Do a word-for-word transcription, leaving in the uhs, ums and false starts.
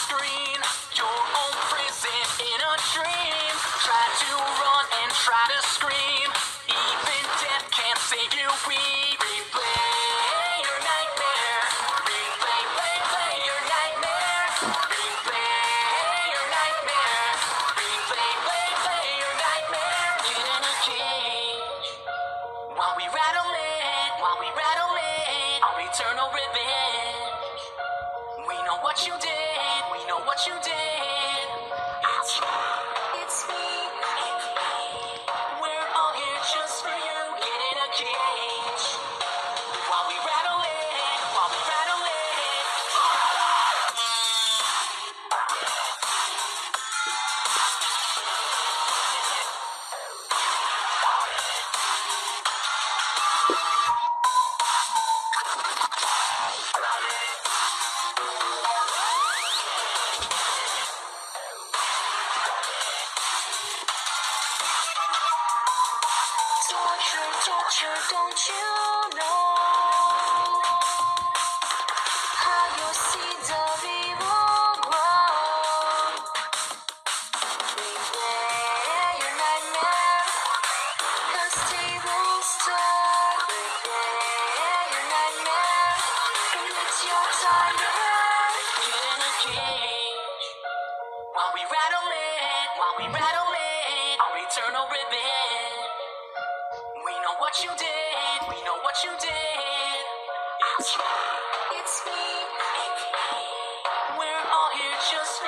screen, your own prison in a dream. Try to run and try to scream, even death can't save you. We replay your nightmare. Replay, play, play your nightmare. Replay your nightmare. Replay, play, play your nightmare. Get in a cage while we rattle it, while we rattle it. Our eternal revenge. We know what you did, we know what you did. It's you, it's me, it's me. We're all here just for you. Get in a cage while we rattle it, while we rattle it. Torture, torture, don't you know how your seeds of evil grow? Replay your nightmare, cause tables turn. Replay your nightmare, and it's your time to earn. Get in a cage while we rattle it, while we rattle it. Our eternal revenge. We know what you did, we know what you did. It's you, it's me, it's me. We're all here just